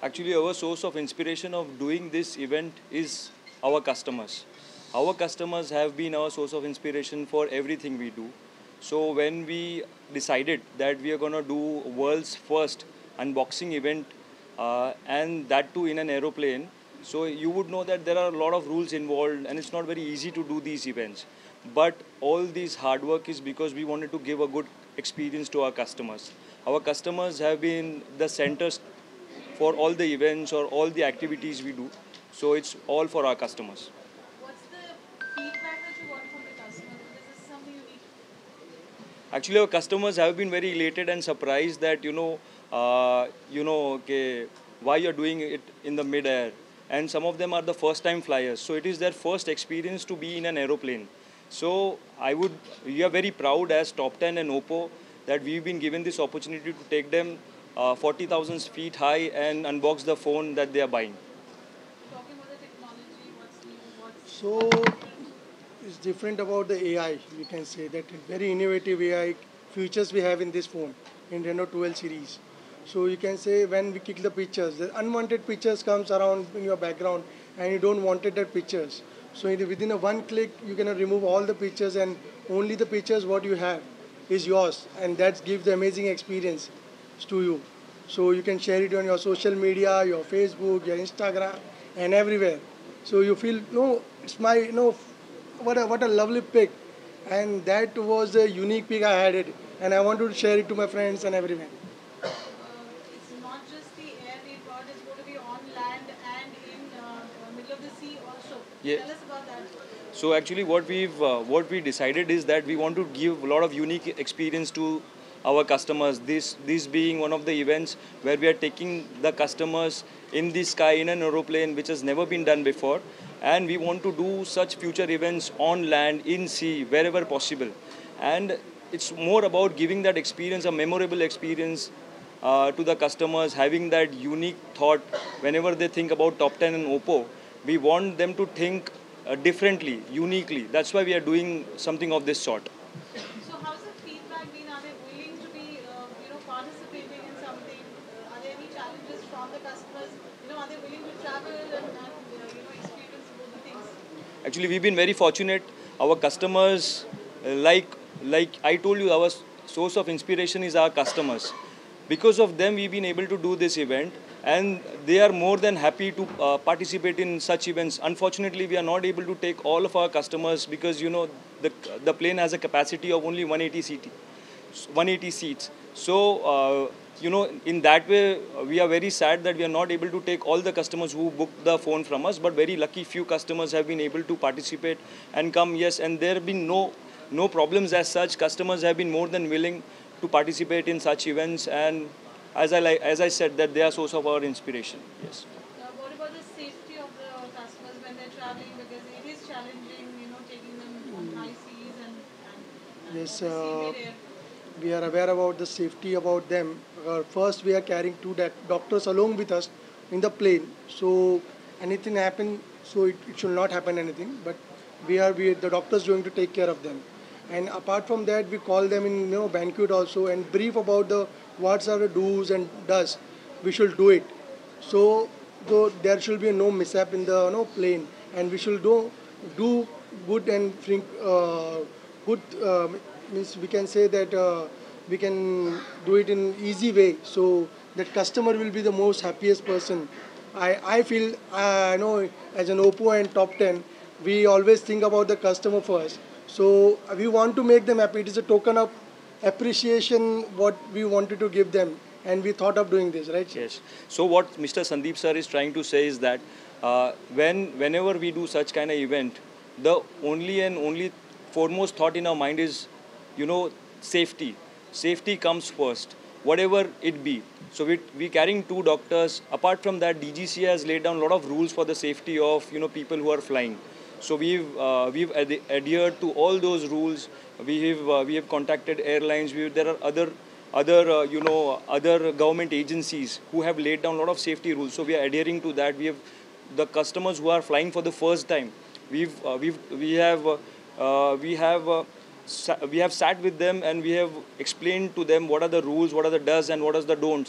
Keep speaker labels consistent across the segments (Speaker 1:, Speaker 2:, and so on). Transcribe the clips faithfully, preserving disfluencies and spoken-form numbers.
Speaker 1: Actually, our source of inspiration of doing this event is our customers. Our customers have been our source of inspiration for everything we do. So when we decided that we are gonna do world's first unboxing event, uh, and that too in an aeroplane, so you would know that there are a lot of rules involved, and it's not very easy to do these events. But all this hard work is because we wanted to give a good experience to our customers. Our customers have been the centers for all the events or all the activities we do. So it's all for our customers.
Speaker 2: What's the feedback that you got from the customer? Because this is something unique.
Speaker 1: Actually, our customers have been very elated and surprised that you know, uh, you know, okay, why you're doing it in the mid-air. And some of them are the first-time flyers, so it is their first experience to be in an aeroplane. So I would, we are very proud as Top ten and Oppo that we've been given this opportunity to take them uh, forty thousand feet high and unbox the phone that they are buying.
Speaker 2: Talking about the technology, what's new, what's
Speaker 3: So it's different about the A I. We can say that very innovative A I features we have in this phone in Reno twelve series. So you can say when we click the pictures, the unwanted pictures comes around in your background, and you don't wanted that pictures. So in the- within a one click, you can remove all the pictures, and only the pictures what you have is yours, and that gives the amazing experience to you. So you can share it on your social media, your Facebook, your Instagram, and everywhere. So you feel no, it's my you know, what a what a lovely pic, and that was a unique pic I had it, and I wanted to share it to my friends and everyone.
Speaker 2: uh, it's not just the air we brought, it's going to be on land and in uh, uh, middle of the sea also.
Speaker 1: Yeah.
Speaker 2: Tell us about that.
Speaker 1: So actually, what we've uh, what we decided is that we want to give a lot of unique experience to our customers. This this being one of the events where we are taking the customers in the sky in an aeroplane, which has never been done before, and we want to do such future events on land, in sea, wherever possible, and it's more about giving that experience, a memorable experience uh, to the customers, having that unique thought whenever they think about Top ten and Oppo. We want them to think uh, differently, uniquely. That's why we are doing something of this sort.
Speaker 2: So how's the feedback been? Are they willing to be, uh, you know, participating in something? Uh, are there any challenges from the customers? You know, are they willing to travel and, and uh, you know, experience both the things?
Speaker 1: Actually, we've been very fortunate. Our customers, uh, like like I told you, our s- source of inspiration is our customers. Because of them, we've been able to do this event, and they are more than happy to uh, participate in such events. Unfortunately, we are not able to take all of our customers because you know the the plane has a capacity of only one eighty seat, one eighty seats. So, uh, you know, in that way, uh, we are very sad that we are not able to take all the customers who booked the phone from us. But very lucky, few customers have been able to participate and come. Yes, and there have been no no problems as such. Customers have been more than willing to participate in such events, and as I like, as I said, that they are source of our inspiration. Yes.
Speaker 2: Uh, what about the safety of the customers when they're traveling? Because it is challenging, you know, taking them on high seas and, and, and
Speaker 3: Yes,
Speaker 2: obviously
Speaker 3: uh,
Speaker 2: mid-air.
Speaker 3: we are aware about the safety about them. Uh, first, we are carrying two doc- doctors along with us in the plane. So anything happen, so it, it should not happen anything. But we are we the doctors going to take care of them. And apart from that, we call them in you know banquet also and brief about the what's are the do's and does. We should do it. So though there should be no mishap in the you know, plane, and we should do do good and think uh, good uh, means we can say that uh, we can do it in easy way. So that customer will be the most happiest person. I I feel uh, you know as an Oppo and Top ten, we always think about the customer first. So we want to make them happy. It is a token of appreciation what we wanted to give them, and we thought of doing this, right?
Speaker 1: Yes. So what Mister Sandeep sir is trying to say is that uh, when whenever we do such kind of event, the only and only foremost thought in our mind is, you know, safety. Safety comes first, whatever it be. So we we carrying two doctors. Apart from that, D G C has laid down a lot of rules for the safety of you know people who are flying. So we've uh, we've ad- adhered to all those rules. We have uh, we have contacted airlines. We, there are other other uh, you know other government agencies who have laid down a lot of safety rules. So we are adhering to that. We have the customers who are flying for the first time. We've uh, we've we have uh, uh, we have. Uh, sa- we have sat with them and we have explained to them what are the rules, what are the does, and what are the don'ts.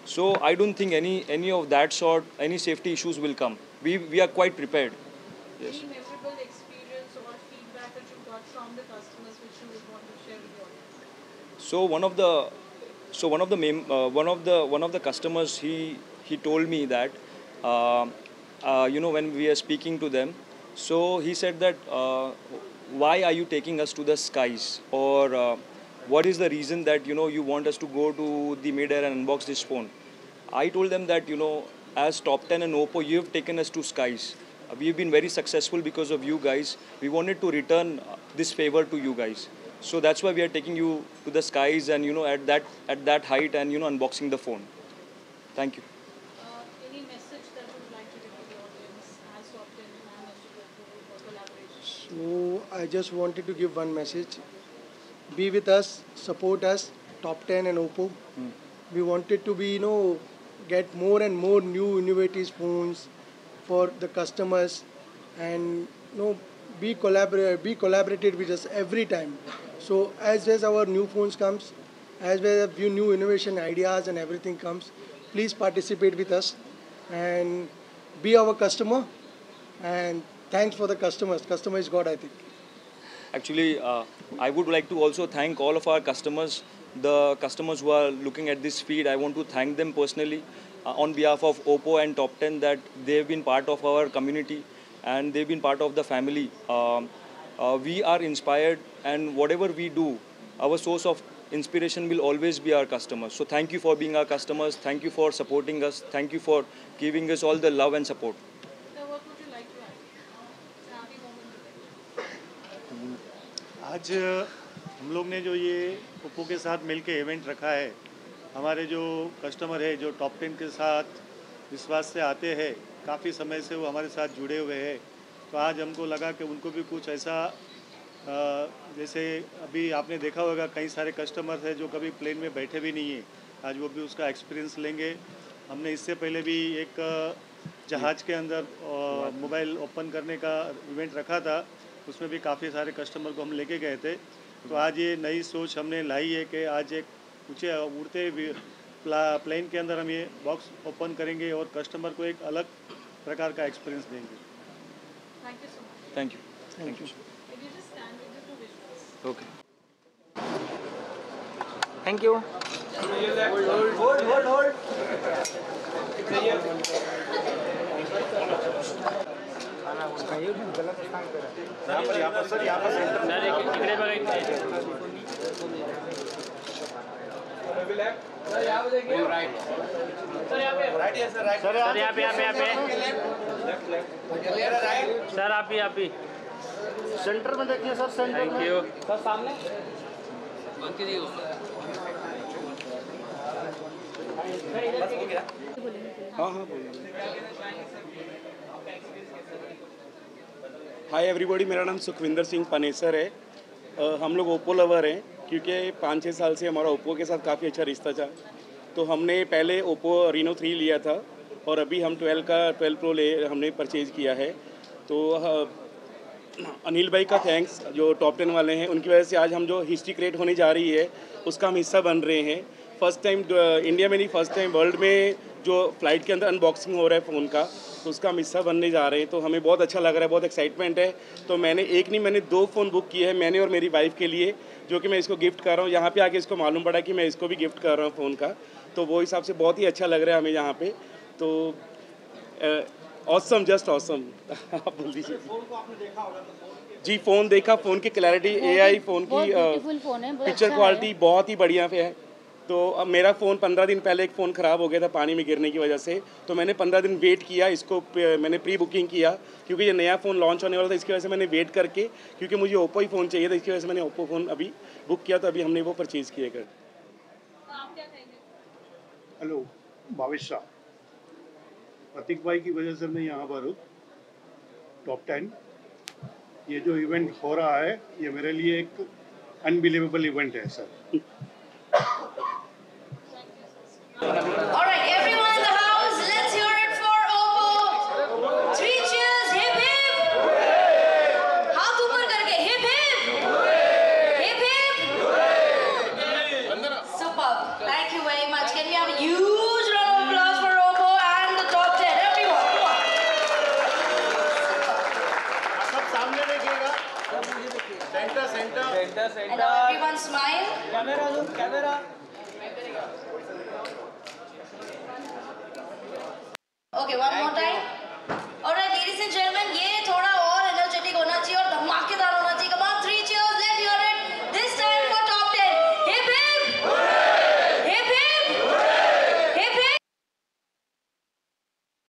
Speaker 1: So I don't think any any of that sort, any safety issues will come. We we are quite prepared. Yes.
Speaker 2: Any memorable experience or feedback that you got from the customers which you would want to share with the audience?
Speaker 1: So one of the so one of the mem- uh, one of the one of the customers, he he told me that uh, uh, you know, when we are speaking to them, so he said that uh, why are you taking us to the skies, or uh, what is the reason that you know you want us to go to the mid-air and unbox this phone. I told them that, you know, as Top ten and Oppo, you have taken us to skies. Uh, we've been very successful because of you guys. We wanted to return uh, this favor to you guys. So that's why we are taking you to the skies and, you know, at that at that height and, you know, unboxing the phone. Thank you.
Speaker 2: Uh, any message that you would like to give to the audience as Top ten and as for collaboration?
Speaker 3: So I just wanted to give one message. Be with us, support us, Top ten and Oppo. We wanted to be, you know, get more and more new innovative phones for the customers, and you know, be collaborate, be collaborated with us every time. So as as our new phones comes, as well as few new innovation ideas and everything comes, please participate with us and be our customer. And thanks for the customers. Customer is God, I think.
Speaker 1: Actually, uh, I would like to also thank all of our customers, the customers who are looking at this feed. I want to thank them personally uh, on behalf of Oppo and Top ten, that they've been part of our community and they've been part of the family. Um, uh, we are inspired, and whatever we do, our source of inspiration will always be our customers. So thank you for being our customers. Thank you for supporting us. Thank you for giving us all the love and support.
Speaker 2: Now, what would you like to add? It's a happy moment today.
Speaker 4: आज हम लोग ने जो ये Oppo के साथ मिलके event रखा है, हमारे जो कस्टमर है जो टॉप टेन के साथ विश्वास से आते हैं, काफ़ी समय से वो हमारे साथ जुड़े हुए हैं, तो आज हमको लगा कि उनको भी कुछ ऐसा, जैसे अभी आपने देखा होगा कई सारे कस्टमर हैं जो कभी प्लेन में बैठे भी नहीं हैं, आज वो भी उसका एक्सपीरियंस लेंगे। हमने इससे पहले भी एक जहाज़ के अंदर मोबाइल ओपन करने का इवेंट रखा था, उसमें भी काफ़ी सारे कस्टमर को हम लेके गए थे। तो आज ये नई सोच हमने लाई है कि आज एक ऊँचे उड़ते प्लेन के अंदर हम ये बॉक्स ओपन करेंगे और कस्टमर को एक अलग प्रकार का एक्सपीरियंस देंगे।
Speaker 2: Thank you so much.
Speaker 1: Thank you.
Speaker 3: Thank you.
Speaker 2: If you just stand with the two visuals.
Speaker 1: Okay.
Speaker 5: Thank you.
Speaker 6: Sir यहाँ पे यहाँ पे यहाँ पे सर आप ही आप ही
Speaker 5: सेंटर में देखिए सर, सेंटर
Speaker 6: थैंक
Speaker 5: में।
Speaker 6: यू
Speaker 5: सर सामने।
Speaker 7: हाँ हाँ हाय एवरीबॉडी, मेरा नाम सुखविंदर सिंह पनेसर है। uh, हम लोग ओप्पो लवर हैं क्योंकि पाँच छः साल से हमारा ओप्पो के साथ काफ़ी अच्छा रिश्ता था। तो हमने पहले ओप्पो रीनो थ्री लिया था और अभी हम ट्वेल्व का ट्वेल्व प्रो ले हमने परचेज़ किया है। तो uh, अनिल भाई का थैंक्स, जो टॉप टेन वाले हैं, उनकी वजह से आज हम जो हिस्ट्री क्रिएट होने जा रही है उसका हम हिस्सा बन रहे हैं। फर्स्ट टाइम इंडिया में नहीं, फर्स्ट टाइम वर्ल्ड में जो फ्लाइट के अंदर अनबॉक्सिंग हो रहा है फ़ोन का, तो उसका हम हिस्सा बनने जा रहे हैं। तो हमें बहुत अच्छा लग रहा है, बहुत एक्साइटमेंट है। तो मैंने एक नहीं, मैंने दो फ़ोन बुक किए हैं, मैंने और मेरी वाइफ के लिए, जो कि मैं इसको गिफ्ट कर रहा हूँ। यहाँ पे आके इसको मालूम पड़ा कि मैं इसको भी गिफ्ट कर रहा हूँ फ़ोन का, तो वो हिसाब से बहुत ही अच्छा लग रहा है हमें यहाँ पे। तो ऑसम, जस्ट ऑसम। आप बोल दीजिए। जी फ़ोन देखा, फ़ोन की क्लैरिटी, एआई फ़ोन की पिक्चर क्वालिटी बहुत ही बढ़िया पे है। तो अब मेरा फ़ोन पंद्रह दिन पहले एक फ़ोन ख़राब हो गया था पानी में गिरने की वजह से, तो मैंने पंद्रह दिन वेट किया, इसको मैंने प्री बुकिंग किया क्योंकि ये नया फ़ोन लॉन्च होने वाला था। इसकी वजह से मैंने वेट करके, क्योंकि मुझे ओप्पो ही फ़ोन चाहिए था, इसकी वजह से मैंने ओप्पो फ़ोन अभी बुक किया, तो अभी हमने वो परचेज़ किया कर।
Speaker 2: आप क्या कहेंगे?
Speaker 8: हेलो, भावेश शाह। प्रतीक भाई की वजह से मैं यहाँ पर हूँ। टॉप टेन, ये जो इवेंट हो रहा है ये मेरे लिए एक अनबिलीवेबल इवेंट है sir.
Speaker 9: All right, everyone in the house, let's hear it for Oppo. Three cheers, hip hip. हाथ ऊपर करके hip hip. Hip hip. Superb. Thank you very much. Can we have a huge round And now everyone smile.
Speaker 6: Camera, look, camera.
Speaker 9: Okay, one